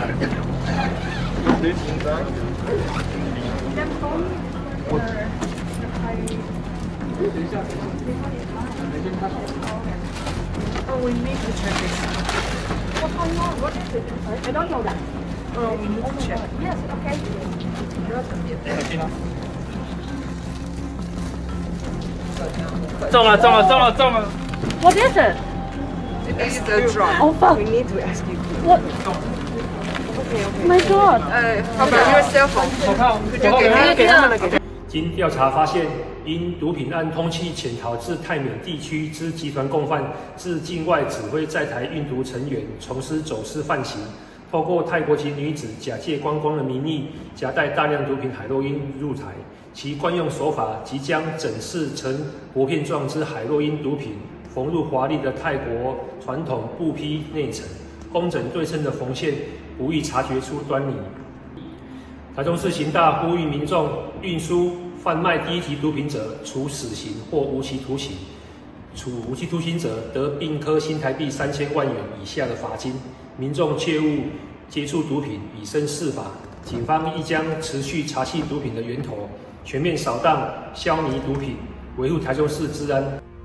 谁紧张？我。等一下。 Oh, we need to check this. What is it? I don't know that. We need to check. Yes, okay. 中了！ What is it? It's the drop. Oh fuck! We need to ask you. What? Okay. My God! How about your cell phone? 给他们了，给他们了。 经调查发现，因毒品案通缉潜逃至泰缅地区之集团共犯，自境外指挥在台运毒成员，从事走私犯行，透过泰国籍女子假借观光的名义，夹带大量毒品海洛因入台。其惯用手法即将整饰成薄片状之海洛因毒品，缝入华丽的泰国传统布匹内层，工整对称的缝线，不易察觉出端倪。台中市刑大呼吁民众运输、贩卖第一级毒品者，处死刑或无期徒刑；处无期徒刑者，得并科新台币3000万元以下的罚金。民众切勿接触毒品，以身试法。警方亦将持续查缉毒品的源头，全面扫荡、消弭毒品，维护台中市治安。